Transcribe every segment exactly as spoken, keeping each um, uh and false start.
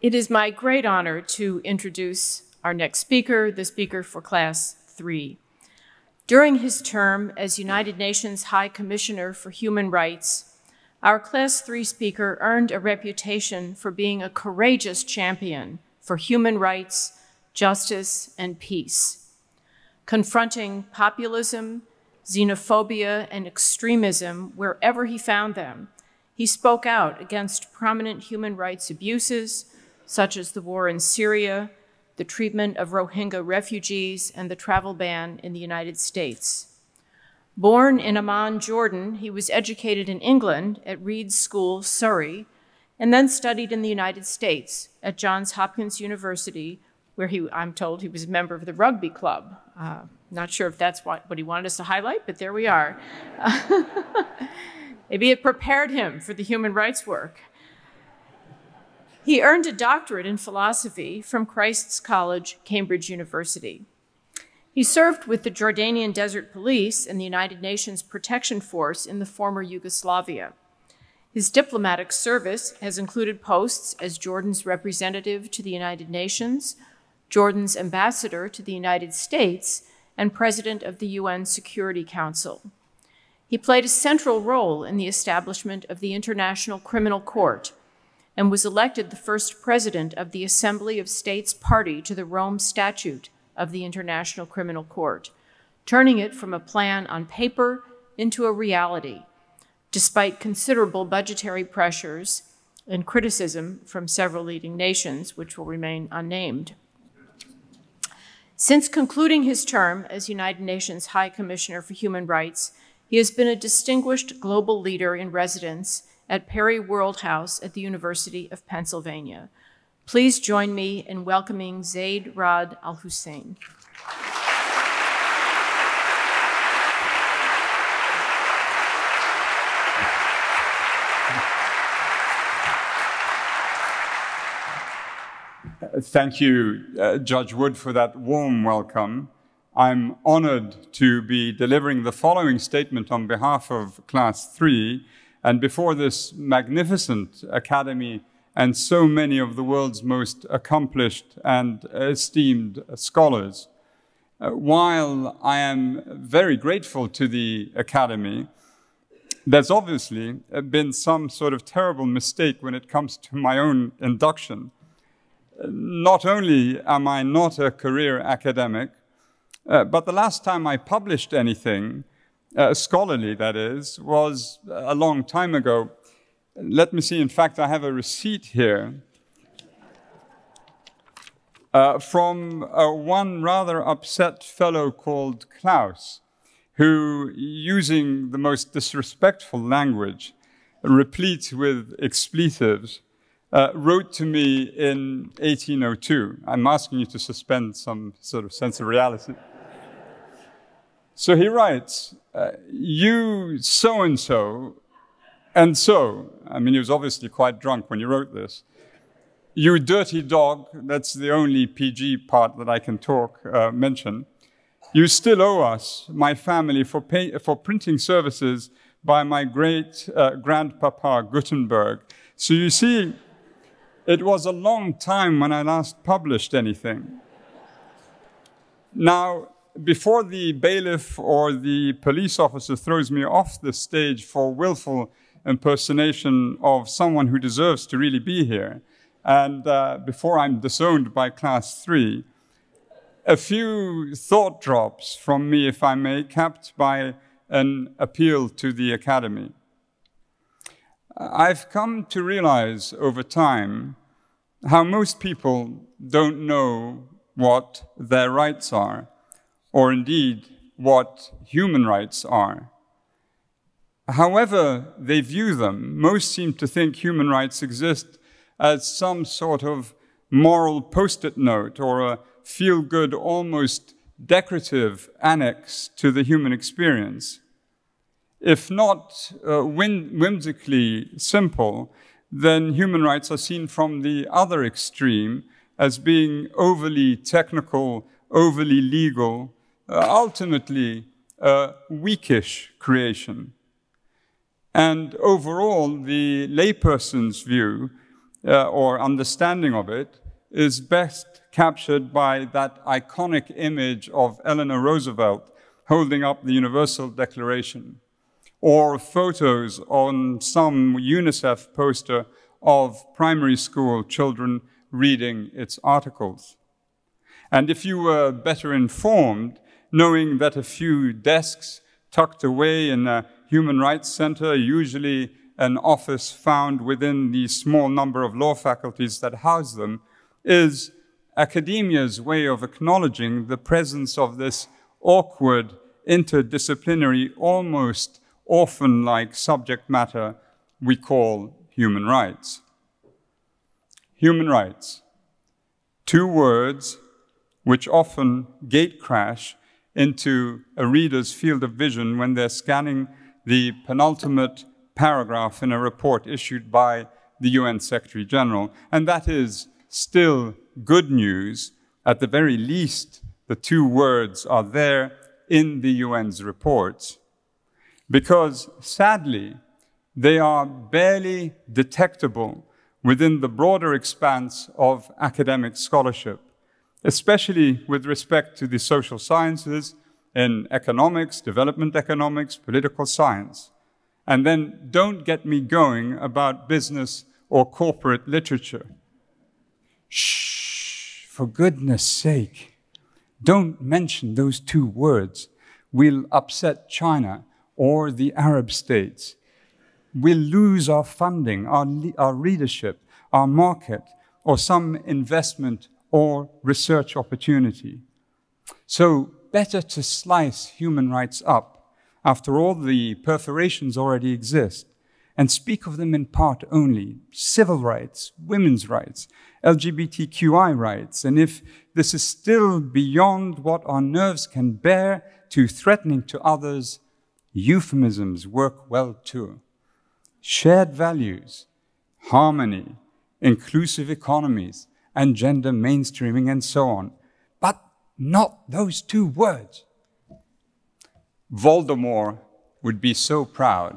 It is my great honor to introduce our next speaker, the speaker for Class three. During his term as United Nations High Commissioner for Human Rights, our Class three speaker earned a reputation for being a courageous champion for human rights, justice, and peace. Confronting populism, xenophobia, and extremism wherever he found them, he spoke out against prominent human rights abuses, such as the war in Syria, the treatment of Rohingya refugees, and the travel ban in the United States. Born in Amman, Jordan, he was educated in England at Reed School, Surrey, and then studied in the United States at Johns Hopkins University, where he, I'm told he was a member of the rugby club. Uh, not sure if that's what, what he wanted us to highlight, but there we are. Maybe it prepared him for the human rights work. He earned a doctorate in philosophy from Christ's College, Cambridge University. He served with the Jordanian Desert Police and the United Nations Protection Force in the former Yugoslavia. His diplomatic service has included posts as Jordan's representative to the United Nations, Jordan's ambassador to the United States, and president of the U N Security Council. He played a central role in the establishment of the International Criminal Court and was elected the first president of the Assembly of States party to the Rome Statute of the International Criminal Court, turning it from a plan on paper into a reality, despite considerable budgetary pressures and criticism from several leading nations, which will remain unnamed. Since concluding his term as United Nations High Commissioner for Human Rights, he has been a distinguished global leader in residence at Perry World House at the University of Pennsylvania. Please join me in welcoming Zeid Ra'ad Al Hussein. Thank you, uh, Judge Wood, for that warm welcome. I'm honored to be delivering the following statement on behalf of Class three and before this magnificent academy and so many of the world's most accomplished and esteemed scholars. Uh, while I am very grateful to the Academy, there's obviously been some sort of terrible mistake when it comes to my own induction. Not only am I not a career academic, uh, but the last time I published anything, uh, scholarly that is, was a long time ago. Let me see, in fact, I have a receipt here uh, from uh, one rather upset fellow called Klaus, who, using the most disrespectful language, replete with expletives, Uh, wrote to me in eighteen oh two. I'm asking you to suspend some sort of sense of reality. So he writes, uh, you so-and-so, and so, I mean, he was obviously quite drunk when he wrote this. You dirty dog, that's the only P G part that I can talk, uh, mention. You still owe us, my family, for, pay, for printing services by my great uh, grandpapa Gutenberg. So you see, it was a long time when I last published anything. Now, before the bailiff or the police officer throws me off the stage for willful impersonation of someone who deserves to really be here, and uh, before I'm disowned by Class three, a few thought drops from me, if I may, capped by an appeal to the Academy. I've come to realize over time how most people don't know what their rights are, or indeed what human rights are. However they view them, most seem to think human rights exist as some sort of moral post-it note or a feel-good, almost decorative annex to the human experience. If not uh, whim whimsically simple, then human rights are seen from the other extreme as being overly technical, overly legal, uh, ultimately a weakish creation. And overall, the layperson's view uh, or understanding of it is best captured by that iconic image of Eleanor Roosevelt holding up the Universal Declaration, or photos on some UNICEF poster of primary school children reading its articles. And if you were better informed, knowing that a few desks tucked away in a human rights center, usually an office found within the small number of law faculties that house them, is academia's way of acknowledging the presence of this awkward, interdisciplinary, almost orphan-like subject matter we call human rights. Human rights, two words which often gate crash into a reader's field of vision when they're scanning the penultimate paragraph in a report issued by the U N Secretary General. And that is still good news. At the very least, the two words are there in the U N's reports, because sadly, they are barely detectable within the broader expanse of academic scholarship, especially with respect to the social sciences in economics, development economics, political science. And then don't get me going about business or corporate literature. Shh, for goodness sake, don't mention those two words. We'll upset China or the Arab states. We'll lose our funding, our, our readership, our market, or some investment or research opportunity. So better to slice human rights up. After all, the perforations already exist, and speak of them in part only: civil rights, women's rights, L G B T Q I rights. And if this is still beyond what our nerves can bear, too threatening to others, euphemisms work well too. Shared values, harmony, inclusive economies, and gender mainstreaming, and so on. But not those two words. Voldemort would be so proud.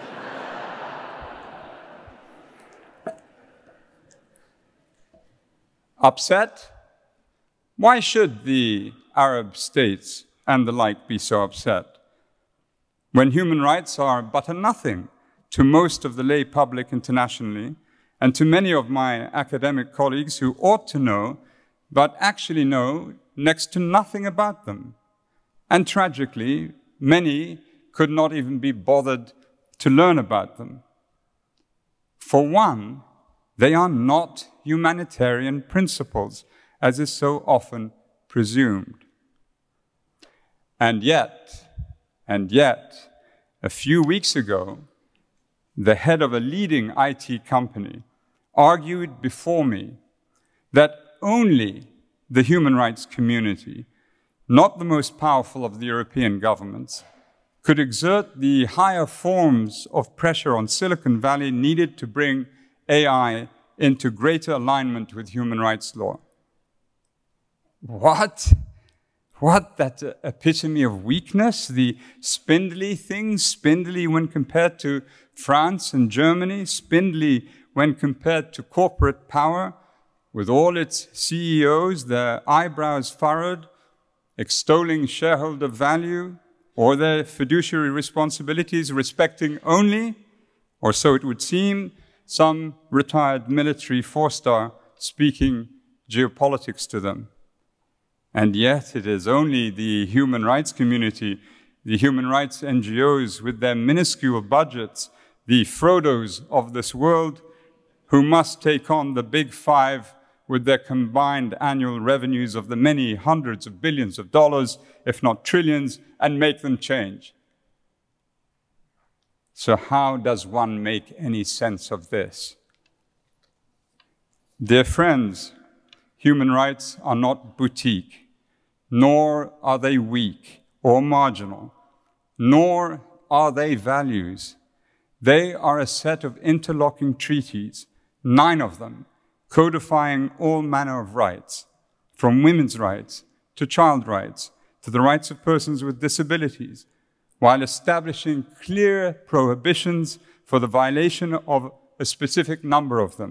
Upset? Why should the Arab states and the like be so upset, when human rights are but a nothing to most of the lay public internationally, and to many of my academic colleagues who ought to know, but actually know next to nothing about them? And tragically, many could not even be bothered to learn about them. For one, they are not humanitarian principles, as is so often presumed. And yet, and yet, a few weeks ago, the head of a leading I T company argued before me that only the human rights community, not the most powerful of the European governments, could exert the higher forms of pressure on Silicon Valley needed to bring A I into greater alignment with human rights law. What? What? That uh, epitome of weakness? The spindly things, spindly when compared to France and Germany, spindly when compared to corporate power, with all its C E Os, their eyebrows furrowed, extolling shareholder value, or their fiduciary responsibilities, respecting only, or so it would seem, some retired military four-star speaking geopolitics to them. And yet it is only the human rights community, the human rights N G Os with their minuscule budgets, the Frodos of this world, who must take on the big five with their combined annual revenues of the many hundreds of billions of dollars, if not trillions, and make them change. So how does one make any sense of this? Dear friends, human rights are not boutique, nor are they weak or marginal, nor are they values. They are a set of interlocking treaties, nine of them, codifying all manner of rights, from women's rights to child rights to the rights of persons with disabilities, while establishing clear prohibitions for the violation of a specific number of them,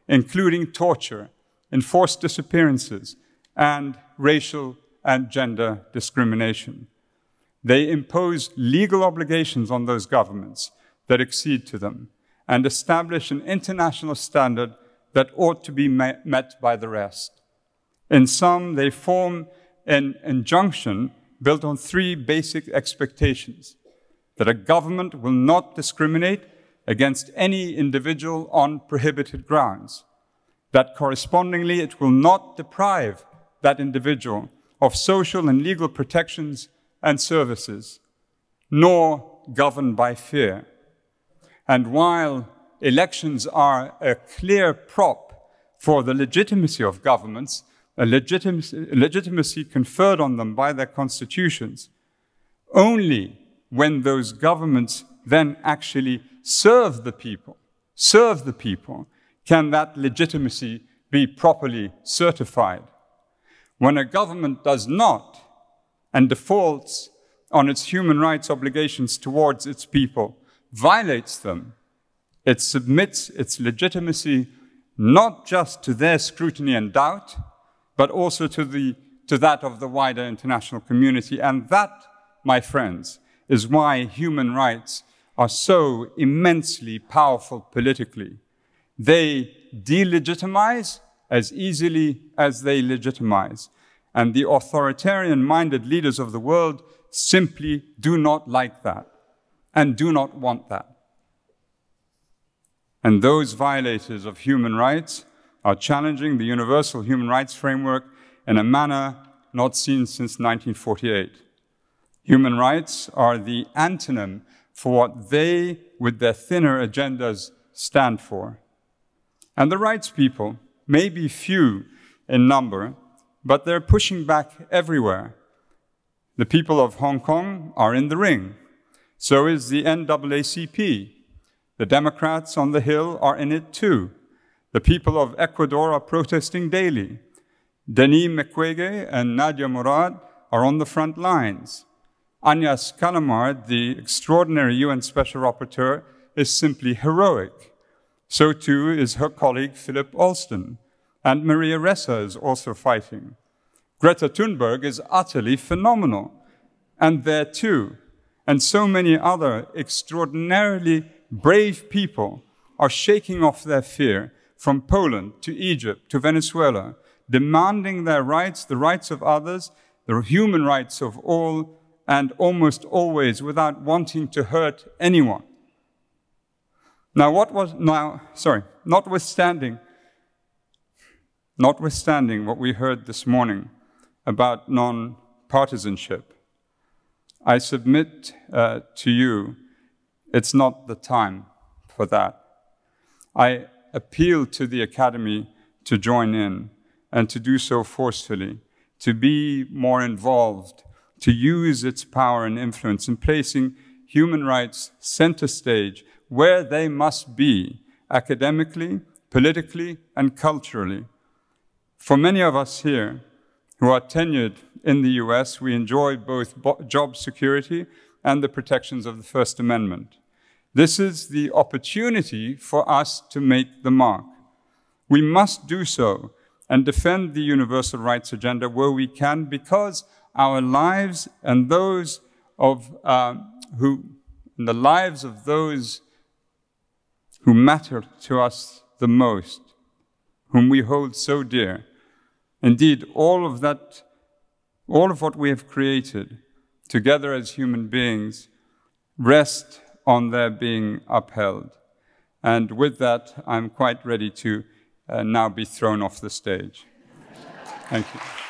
including torture, enforced disappearances, and racial and gender discrimination. They impose legal obligations on those governments that accede to them and establish an international standard that ought to be met by the rest. In sum, they form an injunction built on three basic expectations: that a government will not discriminate against any individual on prohibited grounds, that correspondingly it will not deprive that individual of social and legal protections and services, nor govern by fear. And while elections are a clear prop for the legitimacy of governments, a legitimacy, legitimacy conferred on them by their constitutions, only when those governments then actually serve the people, serve the people, can that legitimacy be properly certified. When a government does not and defaults on its human rights obligations towards its people, violates them, it submits its legitimacy not just to their scrutiny and doubt, but also to, the, to that of the wider international community. And that, my friends, is why human rights are so immensely powerful politically. They delegitimize as easily as they legitimize. And the authoritarian-minded leaders of the world simply do not like that and do not want that. And those violators of human rights are challenging the universal human rights framework in a manner not seen since nineteen forty-eight. Human rights are the antonym for what they, with their thinner agendas, stand for. And the rights people may be few in number, but they're pushing back everywhere. The people of Hong Kong are in the ring. So is the N double A C P. The Democrats on the Hill are in it too. The people of Ecuador are protesting daily. Denis Mukwege and Nadia Murad are on the front lines. Agnes Callamard, the extraordinary U N Special Rapporteur, is simply heroic. So too is her colleague Philip Alston. And Maria Ressa is also fighting. Greta Thunberg is utterly phenomenal. And there too. And so many other extraordinarily brave people are shaking off their fear from Poland to Egypt to Venezuela, demanding their rights, the rights of others, the human rights of all, and almost always without wanting to hurt anyone. Now, what was, now, sorry, notwithstanding, notwithstanding what we heard this morning about non-partisanship, I submit uh, to you, it's not the time for that. I appeal to the Academy to join in and to do so forcefully, to be more involved, to use its power and influence in placing human rights center stage where they must be, academically, politically, and culturally. For many of us here who are tenured in the U S, we enjoy both job security and the protections of the First Amendment. This is the opportunity for us to make the mark. We must do so and defend the universal rights agenda where we can, because our lives and those of uh, who, and the lives of those who matter to us the most, whom we hold so dear. Indeed, all of that, all of what we have created together as human beings rest on their being upheld. And with that, I'm quite ready to uh, now be thrown off the stage. Thank you.